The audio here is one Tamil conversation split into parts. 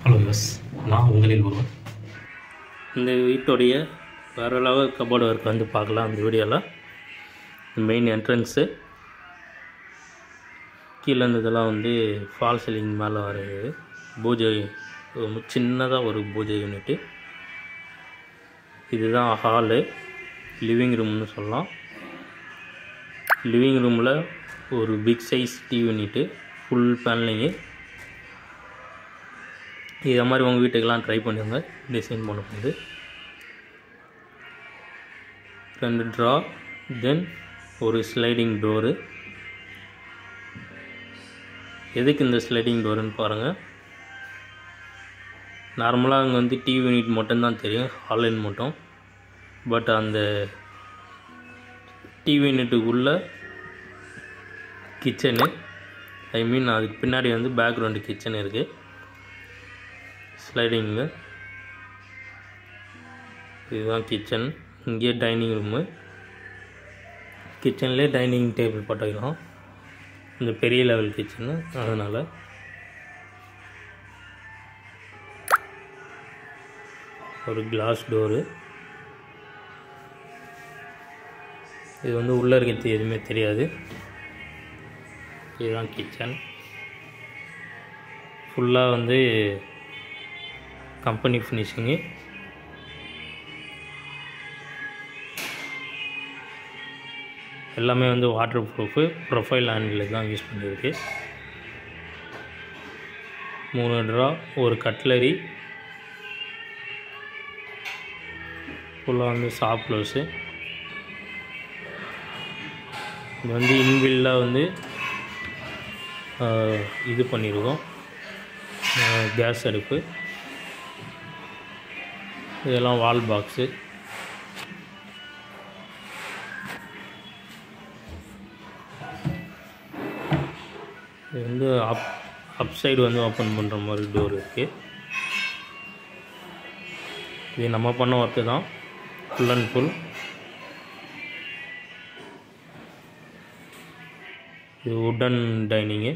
ஹலோ யஸ், நான் உங்களில் ஒருவன். இந்த வீட்டுடைய வேறு லெவல் கபோர்டு ஒர்க் வந்து பார்க்கலாம். அந்த வீடியோவில் மெயின் என்ட்ரன்ஸு கீழே இருந்ததெல்லாம் வந்து ஃபால் சீலிங் மேலே வருது. பூஜை சின்னதாக ஒரு பூஜை யூனிட்டு. இதுதான் ஹாலு, லிவிங் ரூம்னு சொல்லலாம். லிவிங் ரூமில் ஒரு big size TV unit, full panelling. இதை மாதிரி உங்கள் வீட்டுக்கெல்லாம் ட்ரை பண்ணுங்க. டிசைன் பண்ணும்போது 2 ட்ரா, தென் ஒரு ஸ்லைடிங் டோரு. எதுக்கு இந்த ஸ்லைடிங் டோருன்னு பாருங்கள். நார்மலாக அங்கே வந்து டிவி யூனிட் மட்டும்தான் தெரியும், ஹாலின் மட்டும். பட் அந்த டிவி யூனிட்டுக்குள்ளே கிச்சனு, அதுக்கு பின்னாடி வந்து பேக்ரவுண்டு கிச்சன் இருக்குது. ஸ்லைடிங்கு, இதுதான் கிச்சன். இங்கே டைனிங் ரூமு. கிச்சன்லேயே டைனிங் டேபிள் போட்டுக்கலாம், இந்த பெரிய லெவல் கிச்சனு. அதனால் ஒரு கிளாஸ் டோரு. இது வந்து உள்ளே இருக்கிறது எதுவுமே தெரியாது. இதுதான் கிச்சன். ஃபுல்லாக வந்து கம்பெனி ஃபினிஷிங்கு. எல்லாமே வந்து வாட்டர் ப்ரூஃபு, ப்ரொஃபைல் ஹேண்டில் தான் யூஸ் பண்ணியிருக்கு. 3 ட்ரா, ஒரு கட்லரி, ஃபுல்லாக வந்து சாஃப்ட் க்ளோஸு. இது வந்து இன்பில்டாக வந்து இது பண்ணியிருக்கோம், கேஸ் அடுப்பு. இதெல்லாம் வால் பாக்ஸு. இது வந்து அப் சைடு வந்து ஓப்பன் பண்ணுற மாதிரி டோர் இருக்குது. இது நம்ம பண்ண ஒர்க்கு தான், ஃபுல் அண்ட் ஃபுல். இது வுட்டன் டைனிங்கு.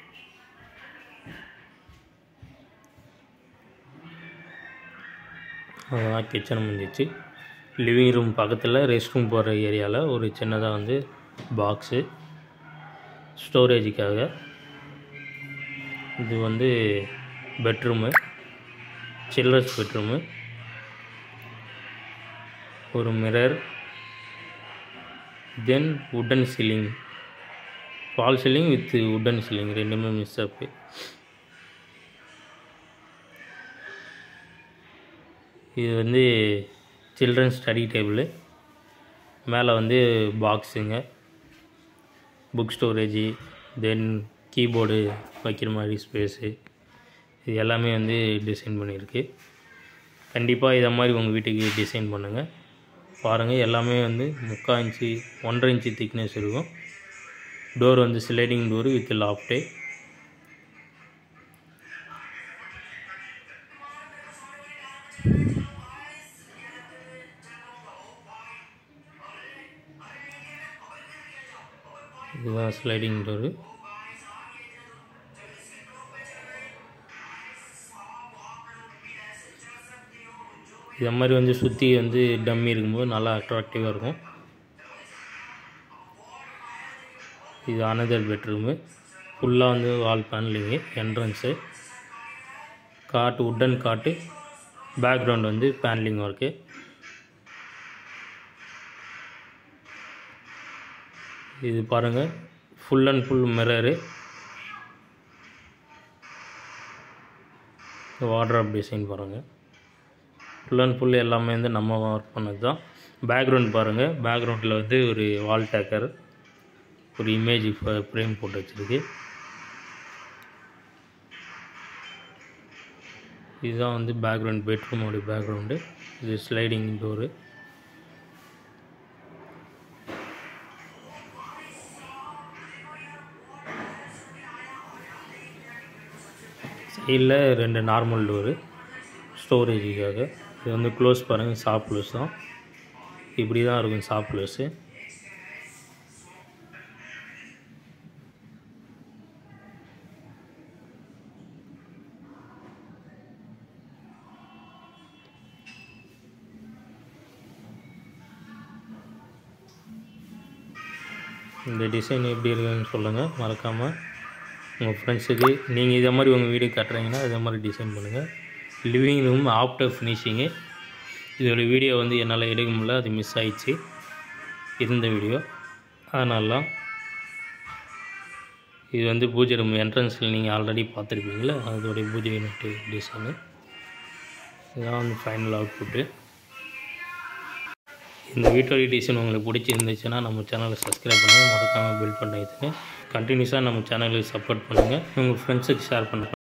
அதுதான் கிச்சன் முடிஞ்சிச்சு. லிவிங் ரூம் பக்கத்தில் ரெஸ்ட் ரூம் போகிற ஏரியாவில் ஒரு சின்னதாக வந்து பாக்ஸு ஸ்டோரேஜுக்காக. இது வந்து பெட்ரூமு, சில்ட்ரன்ஸ் பெட்ரூமு. ஒரு mirror, then wooden ceiling, false ceiling with wooden ceiling ரெண்டுமே மிக்ஸ் அப்பு. இது வந்து சில்ட்ரன்ஸ் ஸ்டடி டேபிள். மேலே வந்து பாக்ஸுங்க, புக் ஸ்டோரேஜி, தென் கீபோர்டு வைக்கிற மாதிரி ஸ்பேஸு. இது எல்லாமே வந்து டிசைன் பண்ணியிருக்கு. கண்டிப்பாக இதை மாதிரி உங்கள் வீட்டுக்கு டிசைன் பண்ணுங்கள். பாருங்கள், எல்லாமே வந்து 3/4 இன்ச்சு 1.5 இன்ச்சு திக்னஸ் இருக்கும். டோர் வந்து ஸ்லைடிங் டோரு வித் லாஃப்ட்டு. இதுதான் ஸ்லைடிங் டோரு. இதை மாதிரி வந்து சுற்றி வந்து டம்மி இருக்கும்போது நல்லா அட்ராக்டிவாக இருக்கும். இது அனதர் பெட்ரூமு. ஃபுல்லாக வந்து wall panelling, entrance, cot wooden cot, background வந்து பேனலிங் ஒர்க்கு. இது பாருங்கள், full and full mirror, wardrobe design பாருங்கள். ஃபுல் அண்ட் ஃபுல் எல்லாமே வந்து நம்ம ஒர்க் பண்ணது தான். பேக்ரவுண்ட் பாருங்கள், பேக்ரவுண்டில் வந்து ஒரு வால் டேக்கர், ஒரு இமேஜ் ஃப்ரேம் போட்டு வச்சுருக்கு. இதுதான் வந்து பேக்ரவுண்ட், பெட்ரூமோட பேக்ரவுண்டு. இது ஸ்லைடிங் டோரு. சைடில் 2 நார்மல் டோரு ஸ்டோரேஜுக்காக. இது வந்து க்ளோஸ் பாருங்கள், சாஃப்ட் க்ளோஸ் தான். இப்படி தான் இருக்கும் சாஃப்ட் க்ளோஸு. இந்த டிசைன் எப்படி இருக்குன்னு சொல்லுங்கள். மறக்காமல் உங்கள் ஃப்ரெண்ட்ஸுக்கு நீங்கள் இதை மாதிரி உங்கள் வீடு கட்டுறீங்கன்னா இதே மாதிரி டிசைன் பண்ணுங்கள். Living room after finishing. இதோடய வீடியோ வந்து என்னால் எடுக்க முடியல, அது மிஸ் ஆயிடுச்சு இருந்த வீடியோ. அதனால இது வந்து பூஜை ரூம் என்ட்ரன்ஸில் நீங்கள் ஆல்ரெடி பார்த்துருப்பீங்களே, அதோடைய பூஜை யூனிட் டிசைனு. இதுதான் வந்து ஃபைனல் அவுட்புட்டு. இந்த வீட்டோடைய டிசைன் உங்களுக்கு பிடிச்சிருந்துச்சுன்னா நம்ம சேனலை சப்ஸ்கிரைப் பண்ணுங்கள். மறக்காமல் பெல் பட்டன் அழுத்துங்க. கண்டினியூஸாக நம்ம சேனலுக்கு சப்போர்ட் பண்ணுங்கள். உங்கள் ஃப்ரெண்ட்ஸுக்கு ஷேர் பண்ணுங்கள்.